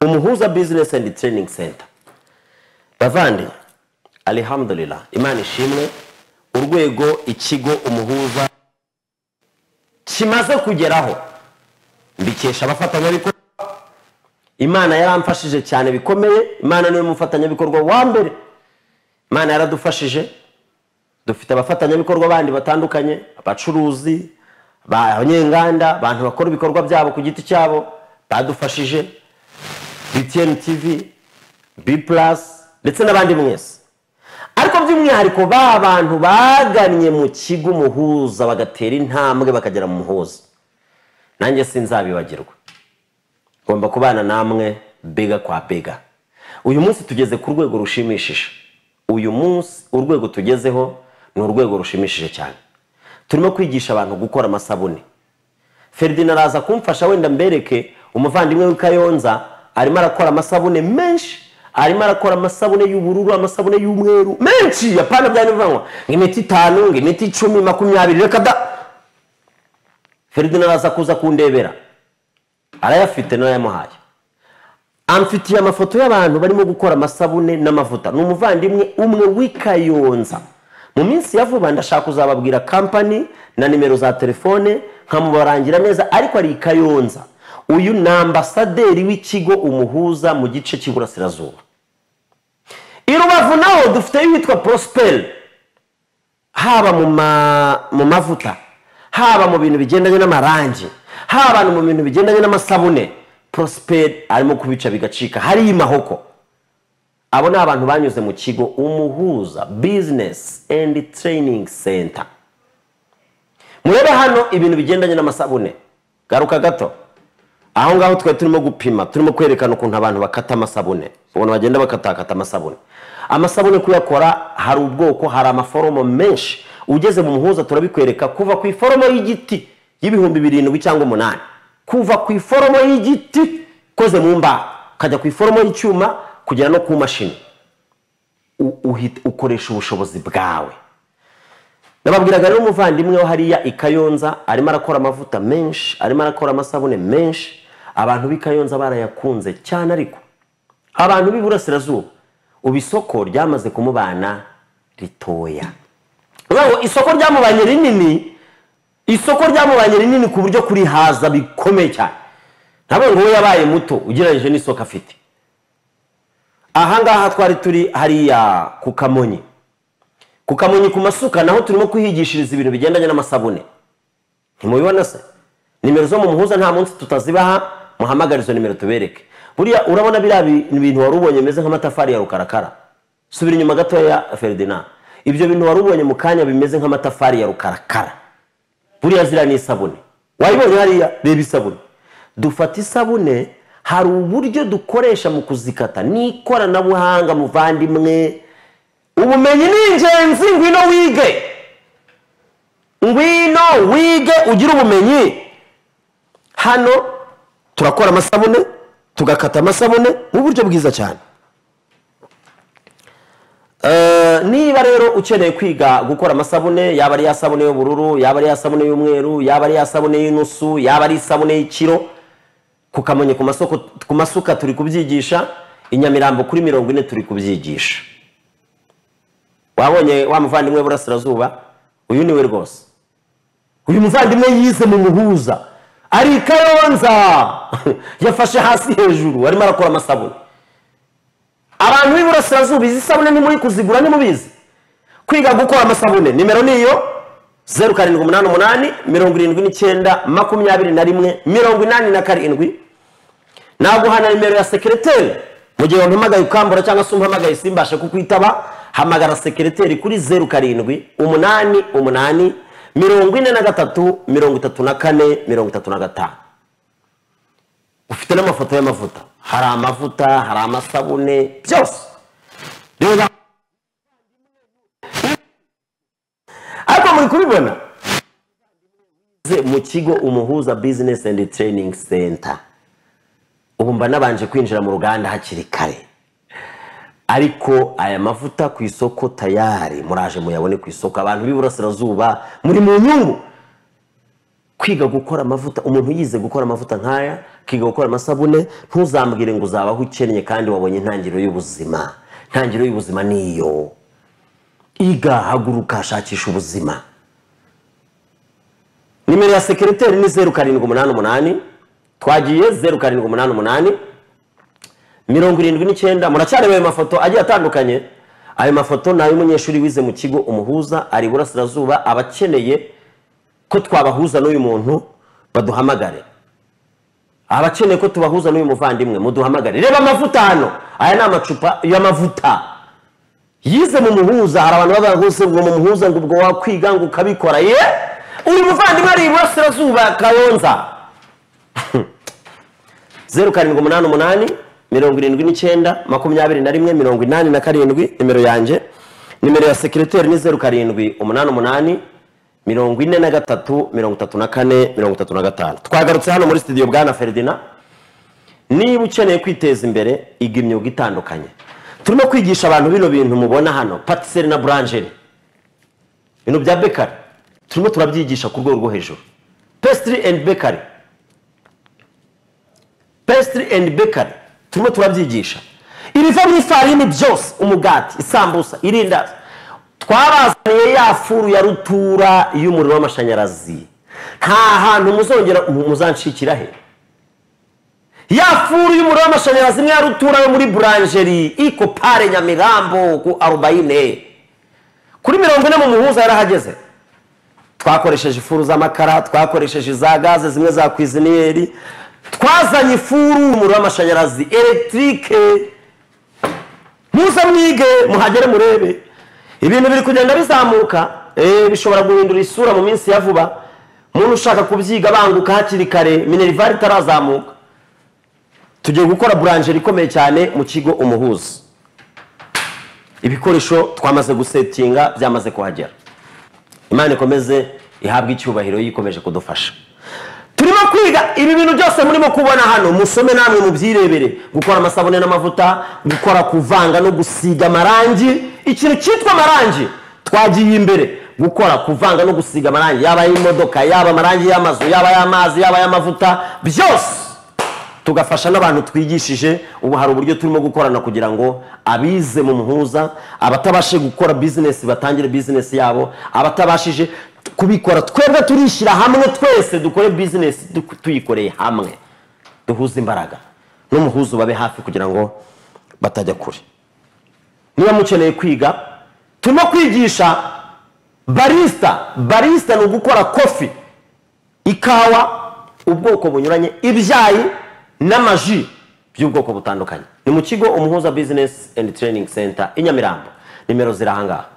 Umuhuza Business and Training Center. Bavandi, alhamdulillah, Imana ishimwe, urwego ikigo umuhuza kimaze kugeraho mbikesha abafatanyabikorwa. Imana yaramfashije cyane bikomeye. Imana niwe mufatanyabikorwa wa mbere. Imana yaradufashije. Dufite abafatanyabikorwa bandi batandukanye, abacuruzi, abanyenganda, abantu bakora ibikorwa byabo ku giti cyabo badufashije, BTN TV, B+ ndetse n'abandi mwese. Ariko by'umwihariko ba bantu bagannye mu kigo umuhuza bagatera intambwe bakagera mu muhuza, nanjye sinzabibagirwa. Ngomba kubana namwe bega kwa bega. Uyu munsi tugeze ku rwego rushimishije. Uyu munsi urwego tugezeho ni urwego rushimishije cyane. Turimo kwigisha abantu gukora amasabune. Ferdinand araza kumfasha wenda mbereke umuvandimwe w'Ikayonza arimo arakora amasabune menshi. Arimo arakora amasabune y'ubururu, amasabune y'umweru menshi yapana byane bivangwa ng'imiti 5, ng'imiti 10, 20 reka da. Ferdinand araza kuza kundebera. Arayafite no yamuhaye. Amfitiye amafoto y'abantu barimo gukora amasabune n'amavuta. N'umuvandimwe umwe w'Ikayonza. Mu minsi ya vuba ndashaka kuzababwira company na nimero za telefone nkamubarangira neza, ariko ari Ikayonza. Uyu ni ambasaderi w'ikigo umuhuza mu gice cy'Iburasirazuba. I Rubavu naho dufite yitwa Prosper. Haba mu mavuta, haba mu bintu bigendanye n'amarangi, haba mu bintu bigendanye n'amasabune, Prosper arimo kubica bigacika. Hari imahoko. Abo ni abantu banyuze mu kigo umuhuza Business and Training Center. Murebe hano ibintu bigendanye n'amasabune. Garuka gato. Aho ngaho twe turimo gupima, turimo kwerekana ukuntu abantu bakata amasabune. Ubona bagenda bakatakata amasabune. Amasabune kuyakora hari ubwoko, hari amaforomo menshi. Ugeze mu muhuza turabikwereka kuva ku iforomo y'igiti y'ibihumbi 7 cyangwa 8. Kuva ku iforomo y'igiti koze mu mba, kajya ku iforomo y'icyuma kugera no ku mashini. Ukoresha ubushobozi bwawe. Nababwiraga rero umuvandimwe wo hariya Ikayonza arimo arakora amavuta menshi, arimo arakora amasabune menshi. Abantu b'Ikayonza barayakunze cyane, ariko abantu b'Iburasirazuba ubisoko ryamaze kumubana ritoya. Ngo isoko ryamubanye rinini, isoko ryamubanye rinini ku buryo kuri haza bikomeye cyane. Ntabwo ngo yabaye muto ugereranyije n'isoko afite. Aha ngaha twari turi hariya ku Kamonyi. Ku Kamonyi ku masuka naho turimo kwihigishiriza ibintu bigendanye n'amasabune. Ntimubibona se? Nimero zo mu muhuza nta munsi tutazibaha, muhamagarizo nimero tubereke. Buriya urabona biriya bintu warubonye meze nk'amatafari ya rukarakara. Subira inyuma gato ya Ferdinand. Ibyo bintu warubonye mu kanya bimeze nk'amatafari ya rukarakara. Buriya zira ni isabune. Wayibonye hariya, reba isabune. Dufata isabune, hari uburyo dukoresha mu kuzikata n'ikoranabuhanga muvandimwe. Ubumenyi ni ingenzi, ngwino wige. Ngwino wige ugira ubumenyi. Hano turakora amasabune, tugakata amasabune mu buryo bwiza cyane. Niba rero ukeneye kwiga gukora amasabune, yaba ari yasabune y'ubururu, yaba ari yasabune y'umweru, yaba ari yasabune y'inusu, yaba ari isabune y'ikiro, ku Kamonyi ku masuka turi kubyigisha, i Nyamirambo kuri 40 turi kubyigisha. Wabonye wa muvandimwe w'Iburasirazuba, uyu niwe rwose. Uyu muvandimwe yize mu muhuza ari Ikayonza. Yafashe hasi hejuru arimo arakora amasabune. Abantu b'Iburasirazuba izi sabune ni muri kuzigura, ni mubizi. Kwiga gukora amasabune nimero niyo 0788 79 21 87. Naguhana nimero ya secrétaire mu gihe wampamagaye ukambura cyangwa se umpamagaye simbashe kukwitaba. Hamagara secrétaire kuri 0788 43 34 35. Ufite n'amafoto y'amavuta. Hari amavuta, hari amasabune, byose. Reba. Ariko muri kubibona mu kigo umuhuza Business and Training Center. Ubu mba nabanje kwinjira mu ruganda hakiri kare. Ariko aya mavuta ku isoko tayari, muraje muyabone ku isoko. Abantu b'Iburasirazuba muri mu nyungu. kwiga gukora amavuta. Umuntu yize gukora amavuta nkaya, kiga gukora amasabune, ntuzambwire ngo uzabaho ukennye kandi wabonye intangiriro y'ubuzima. Intangiriro y'ubuzima niyo. Iga, haguruka, shakisha ubuzima. Nimero ya sekreteri ni 0788, twagiye 0788 79. Muracyareba ayo mafoto agiye atandukanye. Ayo mafoto nayo umunyeshuri wize mu kigo Umuhuza ari Burasirazuba, abakeneye ko twabahuza n'uyu muntu baduhamagare. Abakeneye ko tubahuza n'uyu muvandimwe muduhamagare. Reba amavuta hano, aya ni amacupa y'amavuta. Yize mu Muhuza, hari abantu babahuze ngo mu Muhuza ngo ubwo wakwiga ngo ukabikora. Ye uyu muvandimwe ari Burasirazuba Kayonza. 0788 79 21 nimero yanjye. Nimero ya sekreteri ni 0788 43 34 35. Twagarutse hano muri studio bwana Ferdinand. Niba ukeneye kwiteza imbere, iga imyuga itandukanye. Turimo kwigisha abantu bino bintu mubona hano, patisserie na boulangerie, bino bya bakery. Turimo turabyigisha ku rwego rwo hejuru. Pastry and bakery, pastry and bakery turimo turabyigisha. Ibiva mu ifarini byose, umugati, isambusa, irindazi. Twabazaniye ya furu ya rutura y'umuriro w'amashanyarazi. Nta hantu muzongera muzanshikira he. Ya furu y'umuriro w'amashanyarazi ni ya rutura yo muri boulangerie iko pare Nyamirambo ku 40. Kuri 40 mu Muhuza yarahageze. Twakoresheje ifuru z'amakara, twakoresheje za gaze zimwe za cuisinieri, twazanye ifuru y'umuriro w'amashanyarazi electrique. Muza mwige, muhagere murebe. Ibintu biri kugenda bizamuka, bishobora guhindura isura mu minsi ya vuba. Umuntu ushaka kubyiga banguka hakiri kare, Minerval itarazamuka. Tugiye gukora boulangerie ikomeye cyane mu kigo Umuhuza. Ibikoresho twamaze gusetinga byamaze kuhagera. Imana ikomeze ihabwe icyubahiro yikomeje kudufasha. Turimo kwiga ibi bintu byose murimo kubona hano, musome namwe mubyirebere. Gukora amasabune n'amavuta, gukora kuvanga no gusiga amarangi. Ikintu cyitwa amarangi twagiye imbere. Gukora kuvanga no gusiga amarangi, yaba y'imodoka, yaba amarangi y'amazu, yaba y'amazi, yaba y'amavuta, byose tugafasha n'abantu twigishije. Ubu hari uburyo turimo gukorana kugira ngo abize mu Muhuza, abatabashe gukora business batangire business yabo, abatabashije kubikora twebwe turishyira hamwe, twese dukore business tuyikoreye hamwe, duhuze imbaraga n'Umuhuza babe hafi kugira ngo batajya kure. Niba mukeneye kwiga, turimo kwigisha barista ni ugukora coffee, ikawa, ubwoko bunyuranye, ibyayi n'amaji by'ubwoko butandukanye. Ni mu kigo Umuhuza Business and Training Center i Nyamirambo. Nimero zirahanga.